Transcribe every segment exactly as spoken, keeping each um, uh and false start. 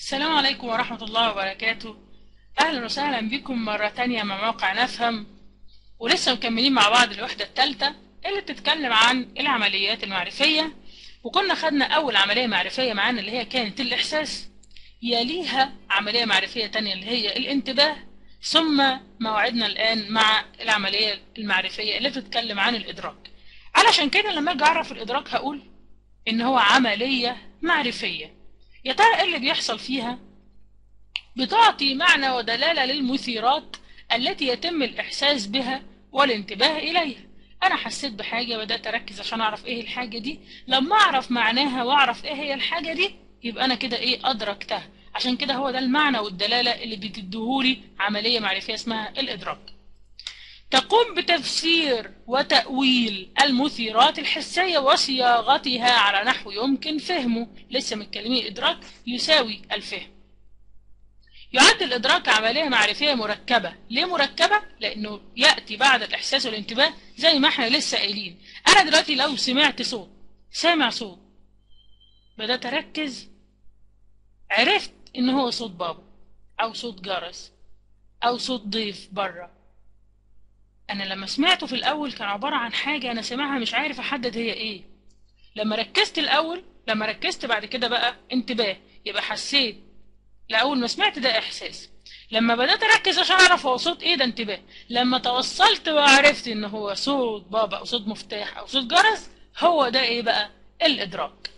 السلام عليكم ورحمة الله وبركاته. أهلا وسهلا بكم مرة تانية مع موقع نفهم، ولسه مكملين مع بعض الوحدة الثالثة اللي بتتكلم عن العمليات المعرفية. وكنا خدنا أول عملية معرفية معانا اللي هي كانت الإحساس، يليها عملية معرفية تانية اللي هي الانتباه، ثم موعدنا الآن مع العملية المعرفية اللي بتتكلم عن الإدراك. علشان كده لما أجي أعرف الإدراك هقول إن هو عملية معرفية. يا ترى ايه اللي بيحصل فيها؟ بتعطي معنى ودلالة للمثيرات التي يتم الإحساس بها والانتباه إليها. أنا حسيت بحاجة، بدأت أركز عشان أعرف إيه الحاجة دي. لما أعرف معناها وأعرف إيه هي الحاجة دي يبقى أنا كده إيه أدركتها. عشان كده هو ده المعنى والدلالة اللي بتديهولي عملية معرفية اسمها الإدراك. تقوم بتفسير وتأويل المثيرات الحسية وصياغتها على نحو يمكن فهمه. لسه متكلمين الإدراك يساوي الفهم. يعد الإدراك عملية معرفية مركبة. ليه مركبة؟ لأنه يأتي بعد الإحساس والانتباه زي ما احنا لسه قايلين. أنا دلوقتي لو سمعت صوت، سامع صوت، بدأت أركز، عرفت إن هو صوت بابا أو صوت جرس أو صوت ضيف بره. أنا لما سمعته في الأول كان عبارة عن حاجة أنا سامعها مش عارف أحدد هي إيه. لما ركزت الأول، لما ركزت بعد كده بقى انتباه، يبقى حسيت. لأول ما سمعت ده إحساس، لما بدأت أركز عشان أعرف هو صوت إيه ده انتباه، لما توصلت وعرفت إن هو صوت بابا أو صوت مفتاح أو صوت جرس، هو ده إيه بقى؟ الإدراك.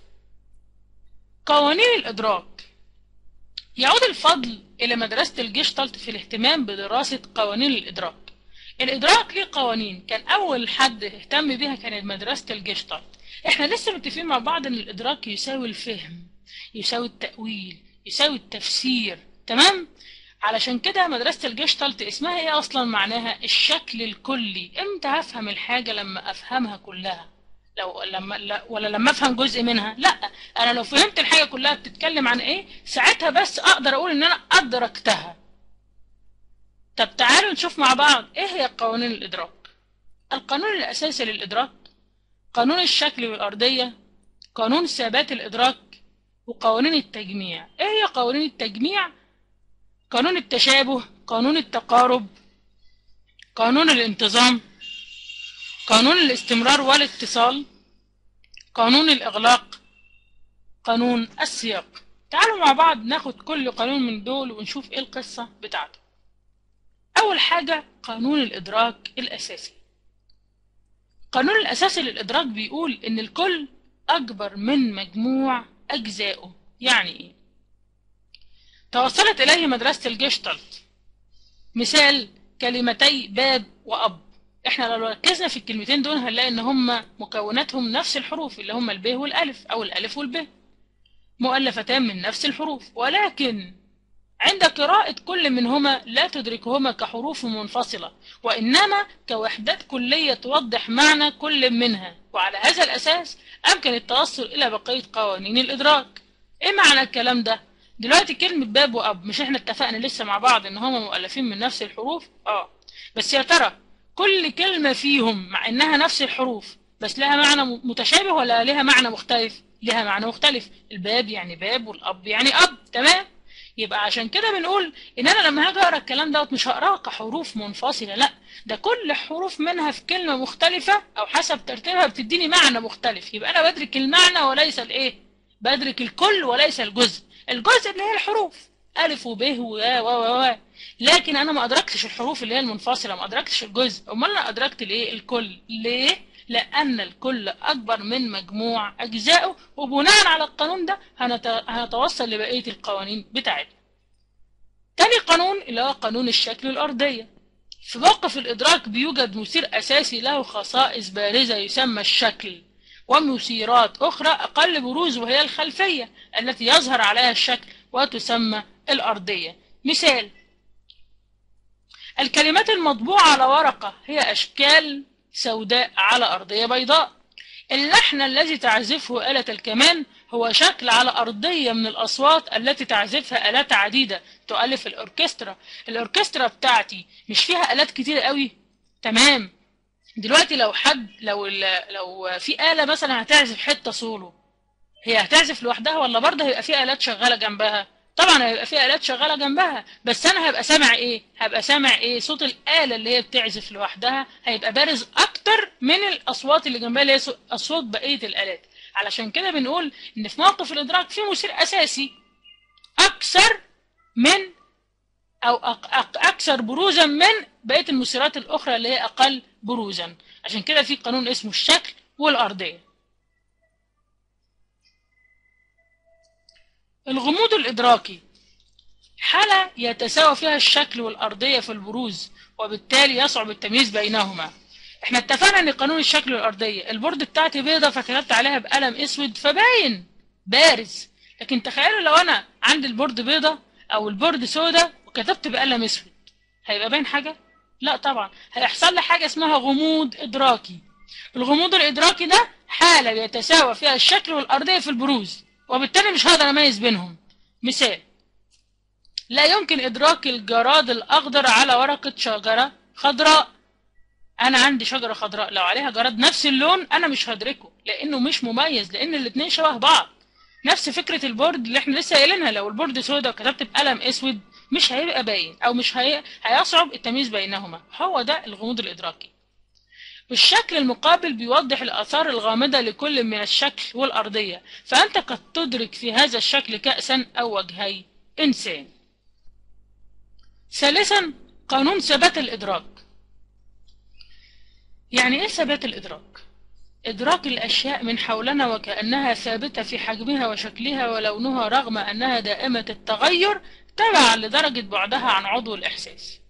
قوانين الإدراك. يعود الفضل إلى مدرسة الجيشتالت في الاهتمام بدراسة قوانين الإدراك. الإدراك ليه قوانين، كان أول حد اهتم بيها كانت مدرسة الجيشتالت. إحنا لسه متفقين مع بعض إن الإدراك يساوي الفهم، يساوي التأويل، يساوي التفسير، تمام؟ علشان كده مدرسة الجيشتالت اسمها إيه أصلا؟ معناها الشكل الكلي. إمتى هفهم الحاجة؟ لما أفهمها كلها. لو لما لا ولا لما أفهم جزء منها؟ لأ، أنا لو فهمت الحاجة كلها بتتكلم عن إيه ساعتها بس أقدر أقول إن أنا أدركتها. طب تعالوا نشوف مع بعض ايه هي قوانين الإدراك. القانون الأساسي للإدراك، قانون الشكل والأرضية، قانون ثبات الإدراك، وقوانين التجميع. ايه هي قوانين التجميع؟ قانون التشابه، قانون التقارب، قانون الانتظام، قانون الاستمرار والاتصال، قانون الإغلاق، قانون السياق. تعالوا مع بعض ناخد كل قانون من دول ونشوف ايه القصة بتاعته. أول حاجة قانون الإدراك الأساسي. القانون الأساسي للإدراك بيقول إن الكل أكبر من مجموع أجزائه. يعني إيه؟ توصلت إليه مدرسة الجيشتالت. مثال كلمتي باب وأب. إحنا لو ركزنا في الكلمتين دول هنلاقي إن هما مكوناتهم نفس الحروف اللي هما الب والألف أو الألف والب، مؤلفتان من نفس الحروف، ولكن عند قراءة كل منهما لا تدركهما كحروف منفصلة، وإنما كوحدات كلية توضح معنى كل منها. وعلى هذا الأساس أمكن التوصل إلى بقية قوانين الإدراك. إيه معنى الكلام ده؟ دلوقتي كلمة باب وأب، مش إحنا اتفقنا لسه مع بعض إن هما مؤلفين من نفس الحروف؟ آه، بس يا ترى كل كلمة فيهم مع إنها نفس الحروف بس لها معنى متشابه ولا لها معنى مختلف؟ لها معنى مختلف. الباب يعني باب والأب يعني أب، تمام؟ يبقى عشان كده بنقول ان انا لما هاجي اقرا الكلام دوت مش هقراه كحروف منفصله، لا، ده كل حروف منها في كلمه مختلفه او حسب ترتيبها بتديني معنى مختلف. يبقى انا بدرك المعنى وليس الايه، بدرك الكل وليس الجزء. الجزء اللي هي الحروف الف وب و و و، لكن انا ما ادركتش الحروف اللي هي المنفصله، ما ادركتش الجزء. امال انا ادركت الايه، الكل. ليه؟ لأن الكل أكبر من مجموع أجزائه، وبناء على القانون ده هنتوصل لبقية القوانين بتاعتنا. تاني قانون اللي هو قانون الشكل والأرضية. في موقف الإدراك بيوجد مثير أساسي له خصائص بارزة يسمى الشكل، ومثيرات أخرى أقل بروز وهي الخلفية التي يظهر عليها الشكل وتسمى الأرضية. مثال الكلمات المطبوعة على ورقة هي أشكال سوداء على أرضية بيضاء. اللحن الذي تعزفه آلة الكمان هو شكل على أرضية من الأصوات التي تعزفها آلات عديدة تؤلف الأوركسترا. الأوركسترا بتاعتي مش فيها آلات كتير قوي، تمام؟ دلوقتي لو حد لو لو في آلة مثلا هتعزف حتة سولو، هي هتعزف لوحدها ولا برضه هيبقى في آلات شغالة جنبها؟ طبعا هيبقى في آلات شغالة جنبها، بس أنا هبقى سامع إيه؟ هبقى سامع إيه؟ صوت الآلة اللي هي بتعزف لوحدها هيبقى بارز أكتر من الأصوات اللي جنبها اللي هي أصوات بقية الآلات. علشان كده بنقول إن في موقف الإدراك في مثير أساسي أكثر من أو أك أك أكثر بروزا من بقية المثيرات الأخرى اللي هي أقل بروزا. عشان كده في قانون اسمه الشكل والأرضية. الغموض الإدراكي حالة يتساوى فيها الشكل والأرضية في البروز، وبالتالي يصعب التمييز بينهما. احنا اتفقنا ان قانون الشكل والأرضية، البورد بتاعتي بيضة فكتبت عليها بقلم اسود فباين بارز، لكن تخيلوا لو انا عندي البورد بيضة او البورد سودة وكتبت بقلم اسود، هيبقى باين حاجة؟ لا طبعا، هيحصل لي حاجة اسمها غموض إدراكي. الغموض الإدراكي ده حالة يتساوى فيها الشكل والأرضية في البروز، وبالتالي مش هقدر اميز بينهم. مثال: لا يمكن إدراك الجراد الأخضر على ورقة شجرة خضراء. أنا عندي شجرة خضراء لو عليها جراد نفس اللون أنا مش هدركه، لأنه مش مميز، لأن الاتنين شبه بعض. نفس فكرة البورد اللي احنا لسه قايلينها، لو البورد سودا وكتبت بقلم أسود مش هيبقى باين، أو مش هي... هيصعب التمييز بينهما. هو ده الغموض الإدراكي. الشكل المقابل بيوضح الآثار الغامضة لكل من الشكل والأرضية، فأنت قد تدرك في هذا الشكل كأسا أو وجهي إنسان. ثالثا، قانون ثبات الإدراك. يعني إيه ثبات الإدراك؟ إدراك الأشياء من حولنا وكأنها ثابتة في حجمها وشكلها ولونها رغم أنها دائمة التغير تبعا لدرجة بعدها عن عضو الإحساس.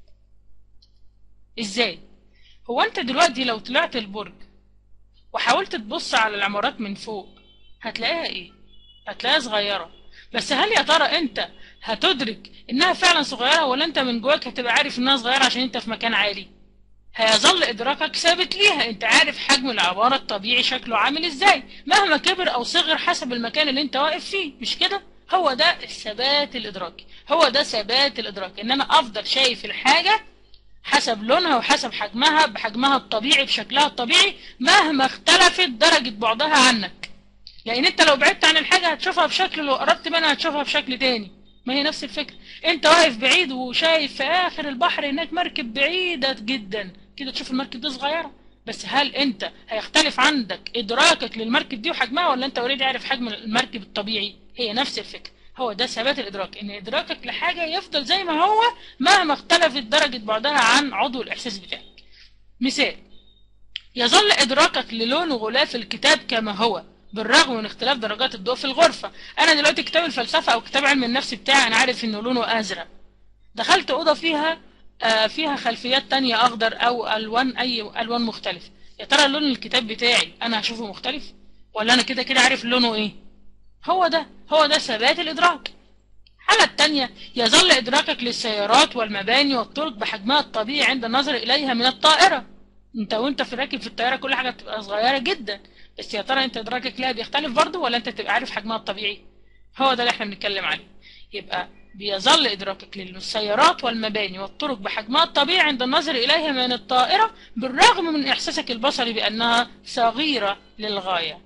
إزاي؟ هو أنت دلوقتي لو طلعت البرج وحاولت تبص على العمارات من فوق هتلاقيها إيه؟ هتلاقيها صغيرة، بس هل يا ترى أنت هتدرك إنها فعلا صغيرة، ولا أنت من جواك هتبقى عارف إنها صغيرة عشان أنت في مكان عالي؟ هيظل إدراكك ثابت ليها، أنت عارف حجم العمارة الطبيعي شكله عامل إزاي مهما كبر أو صغر حسب المكان اللي أنت واقف فيه، مش كده؟ هو ده الثبات الإدراكي، هو ده ثبات الإدراك، إن أنا أفضل شايف الحاجة حسب لونها وحسب حجمها، بحجمها الطبيعي بشكلها الطبيعي مهما اختلفت درجة بعدها عنك. لأن أنت لو بعدت عن الحاجة هتشوفها بشكل، لو قربت منها هتشوفها بشكل تاني. ما هي نفس الفكرة، أنت واقف بعيد وشايف في آخر البحر هناك مركب بعيدة جدا، كده تشوف المركب دي صغيرة، بس هل أنت هيختلف عندك إدراكك للمركب دي وحجمها، ولا أنت اوريدي عارف حجم المركب الطبيعي؟ هي نفس الفكرة، هو ده ثبات الإدراك، إن إدراكك لحاجة يفضل زي ما هو مهما اختلفت درجة بعدها عن عضو الإحساس بتاعك. مثال: يظل إدراكك للون غلاف الكتاب كما هو بالرغم من اختلاف درجات الضوء في الغرفة. أنا دلوقتي كتاب الفلسفة أو كتاب علم النفس بتاعي أنا عارف إنه لونه أزرق، دخلت أوضة فيها آه فيها خلفيات تانية أخضر أو ألوان، أي ألوان مختلفة، يا ترى لون الكتاب بتاعي أنا هشوفه مختلف، ولا أنا كده كده عارف لونه إيه؟ هو ده هو ده ثبات الإدراك. الحالة التانية: يظل إدراكك للسيارات والمباني والطرق بحجمها الطبيعي عند النظر إليها من الطائرة. أنت وأنت في راكب في الطيارة كل حاجة بتبقى صغيرة جدا، بس يا ترى أنت إدراكك لها بيختلف برضه، ولا أنت تبقى عارف حجمها الطبيعي؟ هو ده اللي إحنا بنتكلم عليه. يبقى بيظل إدراكك للسيارات والمباني والطرق بحجمها الطبيعي عند النظر إليها من الطائرة بالرغم من إحساسك البصري بأنها صغيرة للغاية.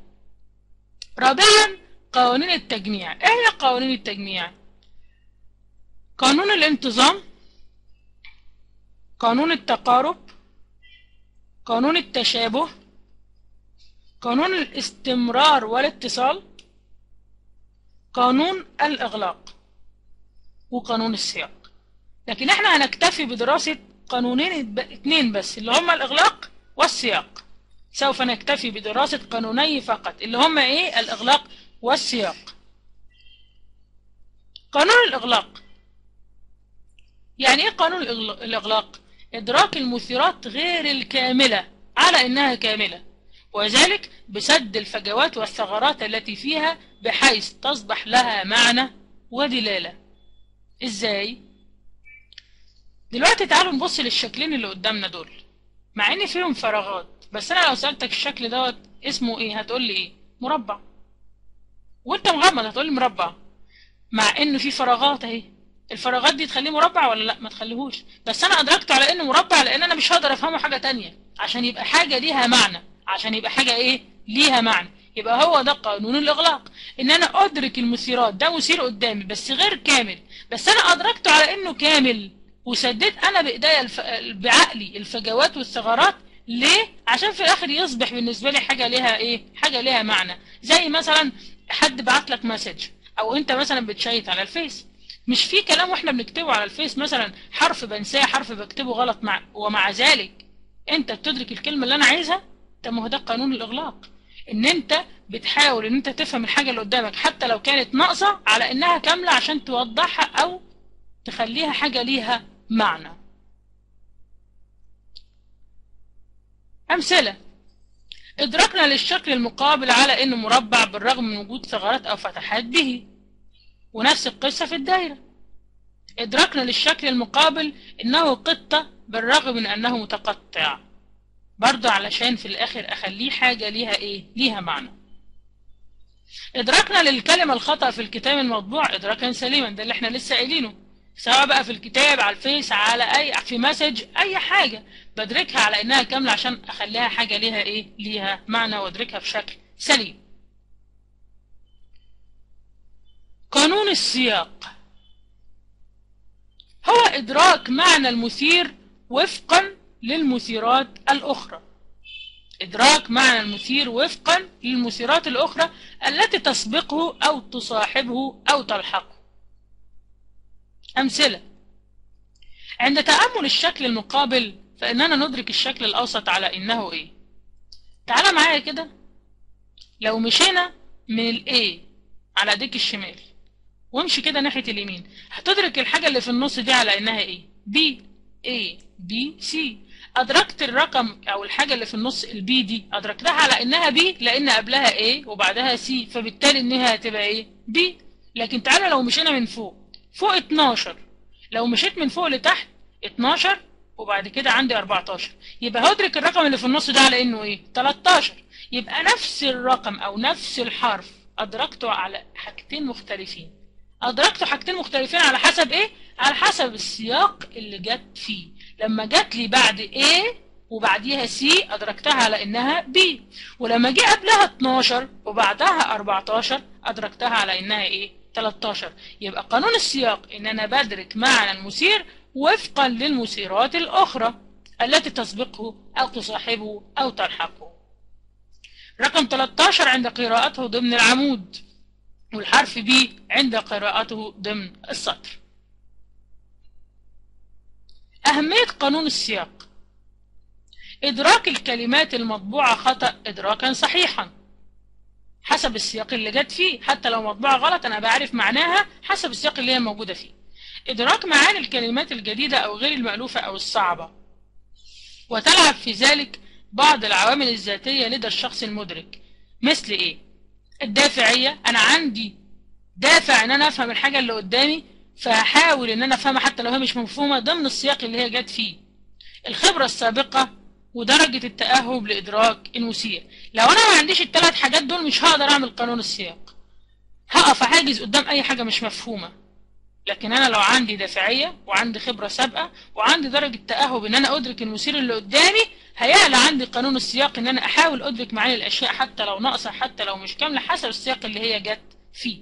رابعا، قوانين التجميع. إيه هي قوانين التجميع؟ قانون الانتظام، قانون التقارب، قانون التشابه، قانون الاستمرار والاتصال، قانون الإغلاق، وقانون السياق. لكن احنا هنكتفي بدراسة قانونين اتنين بس اللي هما الإغلاق والسياق. سوف نكتفي بدراسة قانوني فقط اللي هما ايه؟ الإغلاق والسياق. قانون الإغلاق يعني ايه؟ قانون الإغلاق إدراك المثيرات غير الكاملة على إنها كاملة، وذلك بسد الفجوات والثغرات التي فيها بحيث تصبح لها معنى ودلالة. إزاي؟ دلوقتي تعالوا نبص للشكلين اللي قدامنا دول، مع إن فيهم فراغات، بس أنا لو سألتك الشكل دوت اسمه إيه هتقول لي إيه؟ مربع. وأنت مغمض هتقول لي مربع، مع إنه في فراغات أهي. الفراغات دي تخليه مربع ولا لا؟ ما تخليهوش، بس انا ادركته على انه مربع لان انا مش هقدر افهمه حاجه تانية، عشان يبقى حاجه ليها معنى، عشان يبقى حاجه ايه؟ ليها معنى. يبقى هو ده قانون الإغلاق، إن أنا أدرك المثيرات، ده مثير قدامي بس غير كامل، بس أنا أدركته على إنه كامل وسددت أنا بإيديا الف... بعقلي الفجوات والثغرات. ليه؟ عشان في الآخر يصبح بالنسبة لي حاجة ليها إيه؟ حاجة ليها معنى. زي مثلا حد بعت لك مسج، أو أنت مثلا بتشيت على الفيس، مش في كلام واحنا بنكتبه على الفيس مثلا حرف بنساه، حرف بكتبه غلط، مع ومع ذلك انت بتدرك الكلمه اللي انا عايزها. طب ما هو ده قانون الاغلاق، ان انت بتحاول ان انت تفهم الحاجه اللي قدامك حتى لو كانت ناقصه على انها كامله عشان توضحها او تخليها حاجه ليها معنى. امثله: ادراكنا للشكل المقابل على انه مربع بالرغم من وجود ثغرات او فتحات به، ونفس القصه في الدايره. ادراكنا للشكل المقابل انه قطة بالرغم من انه متقطع، برضه علشان في الاخر اخليه حاجة ليها ايه؟ ليها معنى. ادراكنا للكلمة الخطأ في الكتاب المطبوع ادراكا سليما، ده اللي احنا لسه قايلينه، سواء بقى في الكتاب، على الفيس، على اي في مسج، اي حاجة بدركها على انها كاملة عشان اخليها حاجة ليها ايه؟ ليها معنى، وادركها بشكل سليم. قانون السياق هو إدراك معنى المثير وفقا للمثيرات الأخرى. إدراك معنى المثير وفقا للمثيرات الأخرى التي تسبقه أو تصاحبه أو تلحقه. أمثلة: عند تأمل الشكل المقابل فإننا ندرك الشكل الأوسط على إنه إيه؟ تعال معايا كده، لو مشينا من الA على ديك الشمال وامشي كده ناحية اليمين، هتدرك الحاجة اللي في النص دي على انها ايه؟ B A B C. ادركت الرقم او الحاجة اللي في النص البي دي، ادركتها على انها B لان قبلها A وبعدها C، فبالتالي انها هتبقى ايه؟ B. لكن تعالى لو مشينا من فوق، فوق اتناشر، لو مشيت من فوق لتحت اتناشر وبعد كده عندي اربعتاشر، يبقى هدرك الرقم اللي في النص ده على انه ايه؟ تلتاشر. يبقى نفس الرقم او نفس الحرف ادركته على حاجتين مختلفين. أدركت حاجتين مختلفين على حسب إيه؟ على حسب السياق اللي جت فيه. لما جت لي بعد A وبعديها C أدركتها على إنها B، ولما جه قبلها اتناشر وبعدها اربعتاشر أدركتها على إنها إيه؟ تلتاشر. يبقى قانون السياق إن أنا بدرك معنى المثير وفقا للمثيرات الأخرى التي تسبقه أو تصاحبه أو تلحقه. رقم تلتاشر عند قراءته ضمن العمود، والحرف B عند قراءته ضمن السطر. أهمية قانون السياق: إدراك الكلمات المطبوعة خطأ إدراكا صحيحا حسب السياق اللي جت فيه، حتى لو مطبوعة غلط أنا بعرف معناها حسب السياق اللي هي موجودة فيه. إدراك معاني الكلمات الجديدة أو غير المألوفة أو الصعبة، وتلعب في ذلك بعض العوامل الذاتية لدى الشخص المدرك. مثل إيه؟ الدافعية، أنا عندي دافع إن أنا أفهم الحاجة اللي قدامي، فهحاول إن أنا أفهمها حتى لو هي مش مفهومة ضمن السياق اللي هي جت فيه. الخبرة السابقة ودرجة التأهب لإدراك المثير. لو أنا ما عنديش الثلاث حاجات دول مش هقدر أعمل قانون السياق، هقف أحاجز قدام أي حاجة مش مفهومة. لكن أنا لو عندي دافعية وعندي خبرة سابقة وعندي درجة تأهب إن أنا أدرك المثير اللي قدامي، هيعلى عندي قانون السياق إن أنا أحاول أدرك معاني الأشياء حتى لو ناقصة، حتى لو مش كاملة، حسب السياق اللي هي جت فيه.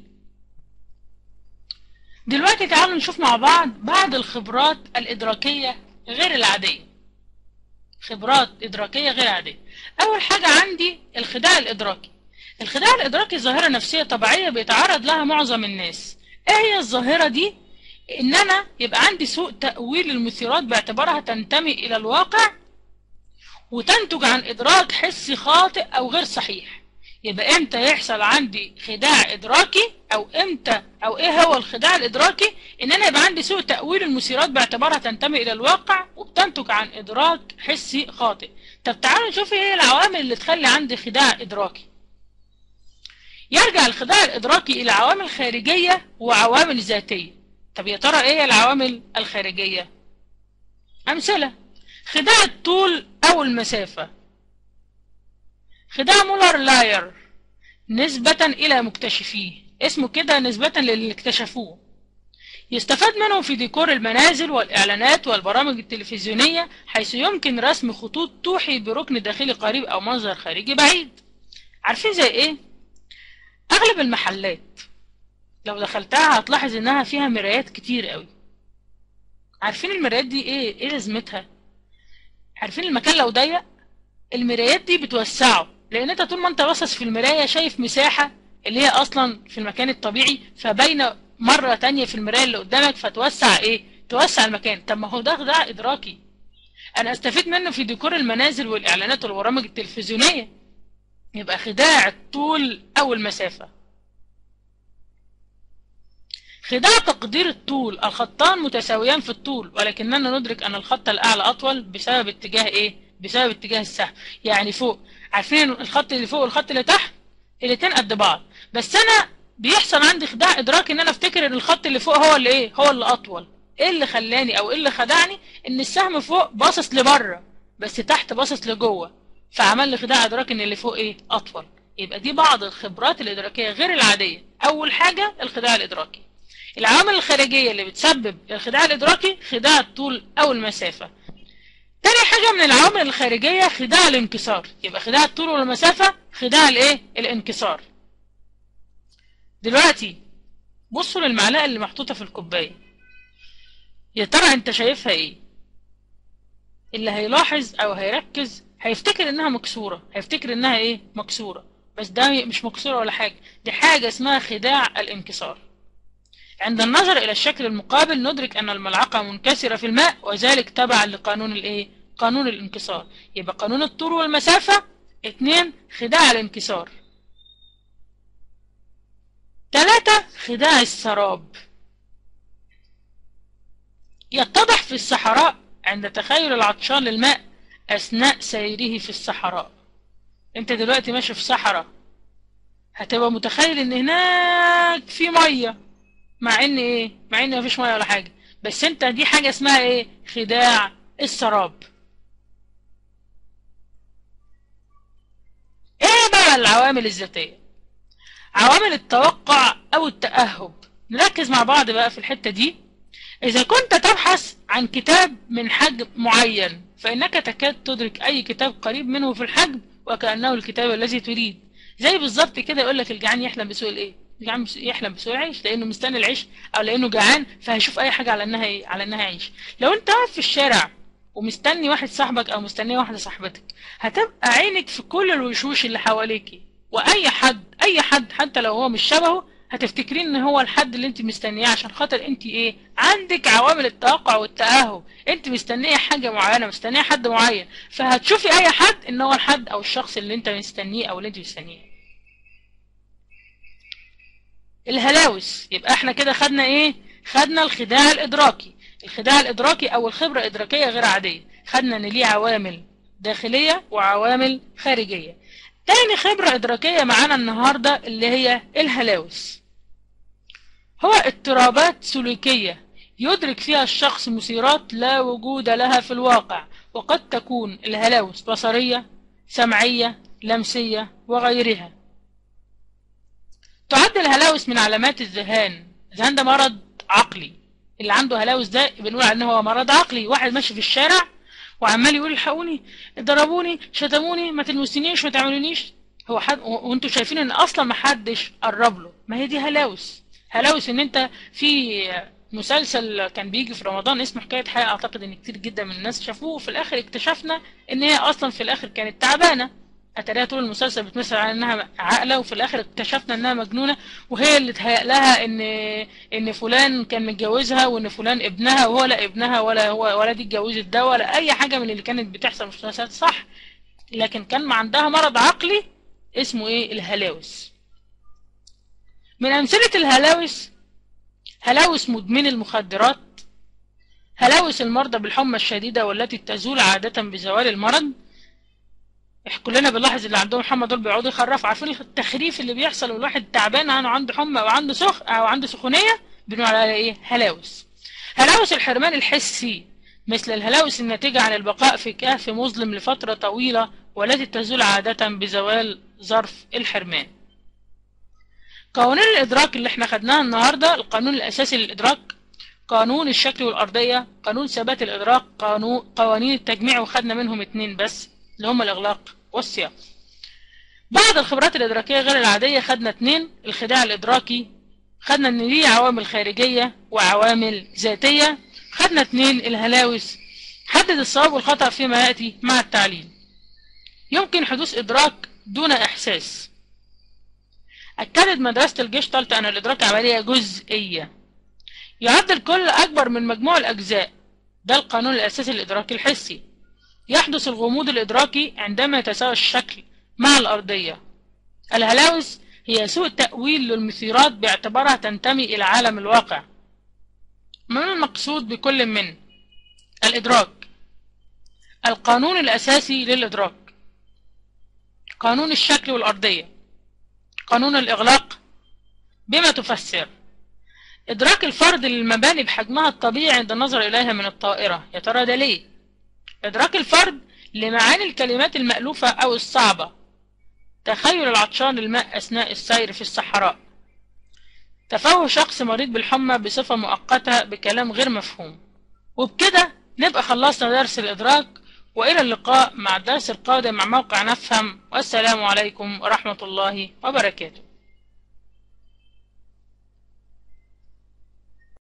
دلوقتي تعالوا نشوف مع بعض بعض الخبرات الإدراكية غير العادية. خبرات إدراكية غير عادية. أول حاجة عندي الخداع الإدراكي. الخداع الإدراكي ظاهرة نفسية طبيعية بيتعرض لها معظم الناس. إيه هي الظاهرة دي؟ إن أنا يبقى عندي سوء تأويل المثيرات باعتبارها تنتمي إلى الواقع وتنتج عن إدراك حسي خاطئ أو غير صحيح. يبقى امتى يحصل عندي خداع ادراكي، او امتى او ايه هو الخداع الادراكي؟ ان انا يبقى عندي سوء تأويل المثيرات باعتبارها تنتمي الى الواقع وبتنتج عن ادراك حسي خاطئ. طب تعالوا نشوف ايه هي العوامل اللي تخلي عندي خداع ادراكي. يرجع الخداع الادراكي الى عوامل خارجية وعوامل ذاتية. طب يا ترى ايه هي العوامل الخارجية؟ امثلة: خداع الطول او المسافة، خداع مولر لاير نسبة إلى مكتشفيه، اسمه كده نسبة للي اكتشفوه، يستفاد منه في ديكور المنازل والإعلانات والبرامج التلفزيونية، حيث يمكن رسم خطوط توحي بركن داخلي قريب أو منظر خارجي بعيد. عارفين زي ايه؟ اغلب المحلات لو دخلتها هتلاحظ انها فيها مرايات كتير قوي. عارفين المرايات دي ايه ايه لازمتها؟ عارفين المكان لو ضيق المرايات دي بتوسعه، لان انت طول ما انت باصص في المرايه شايف مساحه اللي هي اصلا في المكان الطبيعي، فباينه مره تانية في المرايه اللي قدامك، فتوسع ايه؟ توسع المكان. طب ما هو ده خداع ادراكي، انا استفيد منه في ديكور المنازل والاعلانات والبرامج التلفزيونيه. يبقى خداع الطول او المسافه. خداع تقدير الطول، الخطان متساويان في الطول ولكننا ندرك ان الخط الاعلى اطول بسبب اتجاه ايه؟ بسبب اتجاه السهم. يعني فوق، عارفين الخط اللي فوق والخط اللي تحت الاتنين قد بعض، بس انا بيحصل عندي خداع ادراكي ان انا افتكر ان الخط اللي فوق هو اللي ايه؟ هو اللي اطول. ايه اللي خلاني او ايه اللي خدعني؟ ان السهم فوق باصص لبره بس تحت باصص لجوه، فعمل لي خداع ادراكي ان اللي فوق ايه؟ اطول. يبقى دي بعض الخبرات الادراكيه غير العاديه. اول حاجه الخداع الادراكي. العوامل الخارجيه اللي بتسبب الخداع الادراكي خداع الطول او المسافه. تاني حاجه من العوامل الخارجيه خداع الانكسار. يبقى خداع الطول والمسافه خداع الايه؟ الانكسار. دلوقتي بصوا للمعلقه اللي محطوطه في الكوبايه، يا ترى انت شايفها ايه؟ اللي هيلاحظ او هيركز هيفتكر انها مكسوره، هيفتكر انها ايه؟ مكسوره. بس ده مش مكسوره ولا حاجه، دي حاجه اسمها خداع الانكسار. عند النظر الى الشكل المقابل ندرك ان الملعقه منكسره في الماء، وذلك تبعا لقانون الايه؟ قانون الانكسار. يبقى قانون الطول والمسافه. اتنين خداع الانكسار. تلاتة خداع السراب. يتضح في الصحراء عند تخيل العطشان للماء اثناء سيره في الصحراء. انت دلوقتي ماشي في صحراء، هتبقى متخيل ان هناك في ميه، مع ان ايه؟ مع ان مفيش ميه ولا حاجه، بس انت دي حاجه اسمها ايه؟ خداع السراب. ايه بقى العوامل الذاتيه؟ عوامل التوقع او التأهب. نركز مع بعض بقى في الحته دي. إذا كنت تبحث عن كتاب من حجم معين فإنك تكاد تدرك أي كتاب قريب منه في الحجم وكأنه الكتاب الذي تريد. زي بالظبط كده يقول لك الجعان يحلم بسوء الإيه؟ الجعان يحلم بسوء العيش، لأنه مستني العيش أو لأنه جعان فهيشوف أي حاجة على إنها إيه؟ على إنها عيش. لو أنت واقف في الشارع ومستني واحد صاحبك أو مستنيه واحدة صاحبتك، هتبقى عينك في كل الوشوش اللي حواليكي، وأي حد أي حد حتى لو هو مش شبهه هتفتكرين ان هو الحد اللي انت مستنياه، عشان خاطر انت ايه؟ عندك عوامل التوقع والتأهب. انت مستنيه حاجه معينه، مستنيه حد معين، فهتشوفي اي حد ان هو الحد او الشخص اللي انت مستنيه او اللي انت مستنيه. الهلاوس. يبقى احنا كده خدنا ايه؟ خدنا الخداع الادراكي. الخداع الادراكي او الخبره ادراكيه غير عاديه، خدنا ان ليه عوامل داخليه وعوامل خارجيه. تاني خبره ادراكيه معانا النهارده اللي هي الهلاوس. هو اضطرابات سلوكية يدرك فيها الشخص مثيرات لا وجود لها في الواقع، وقد تكون الهلاوس بصرية، سمعية، لمسية وغيرها. تعد الهلاوس من علامات الذهان. الذهان ده مرض عقلي. اللي عنده هلاوس ده بنقول عنه هو مرض عقلي. واحد ماشي في الشارع وعمال يقول الحقوني، ضربوني، شتموني، ما تلمسونيش، ما تعملونيش، هو حد وانتوا شايفين ان اصلا ما حدش قرب له. ما هي دي هلاوس. هلاوس ان انت في مسلسل كان بيجي في رمضان اسمه حكاية حياة، اعتقد ان كتير جدا من الناس شافوه، وفي الاخر اكتشفنا ان هي اصلا في الاخر كانت تعبانة. اتاريها طول المسلسل بتمثل على انها عاقله، وفي الاخر اكتشفنا انها مجنونه، وهي اللي تهيأ لها ان ان فلان كان متجوزها وان فلان ابنها، وهو لا ابنها ولا هو ولا دي اتجوزت ده ولا اي حاجه من اللي كانت بتحصل في المسلسلات، صح؟ لكن كان عندها مرض عقلي اسمه ايه؟ الهلاوس. من امثله الهلاوس هلاوس مدمن المخدرات، هلاوس المرضى بالحمى الشديده والتي تزول عاده بزوال المرض. كلنا بنلاحظ اللي عندهم حمى دول بيقعدوا يخرفوا. عارفين التخريف اللي بيحصل والواحد تعبان عنه عنده حمى او عنده سخ او عنده سخونيه؟ بنقول عليها ايه؟ هلاوس. هلاوس الحرمان الحسي، مثل الهلاوس الناتجه عن البقاء في كهف مظلم لفتره طويله والتي تزول عاده بزوال ظرف الحرمان. قوانين الادراك اللي احنا خدناها النهارده: القانون الاساسي للادراك، قانون الشكل والارضيه، قانون ثبات الادراك، قانون قوانين التجميع، وخدنا منهم اتنين بس اللي هم الاغلاق والسياق. بعض الخبرات الإدراكية غير العادية خدنا اتنين: الخداع الإدراكي، خدنا إن ليه عوامل خارجية وعوامل ذاتية. خدنا اتنين: الهلاوس، حدد الصواب والخطأ فيما يأتي مع التعليل. يمكن حدوث إدراك دون إحساس. أكدت مدرسة الجيشتالت أن الإدراك عملية جزئية يعد الكل أكبر من مجموع الأجزاء، ده القانون الأساسي للإدراك الحسي. يحدث الغموض الإدراكي عندما يتساوى الشكل مع الأرضية. الهلاوس هي سوء تأويل للمثيرات باعتبارها تنتمي إلى عالم الواقع. ما المقصود بكل من؟ الإدراك. القانون الأساسي للإدراك: قانون الشكل والأرضية. قانون الإغلاق. بما تفسر إدراك الفرد للمباني بحجمها الطبيعي عند النظر إليها من الطائرة. يا ترى ده ليه؟ إدراك الفرد لمعاني الكلمات المألوفة أو الصعبة. تخيل العطشان الماء أثناء السير في الصحراء. تفوه شخص مريض بالحمى بصفة مؤقتة بكلام غير مفهوم. وبكده نبقى خلصنا درس الإدراك، وإلى اللقاء مع الدرس القادم مع موقع نفهم، والسلام عليكم ورحمة الله وبركاته.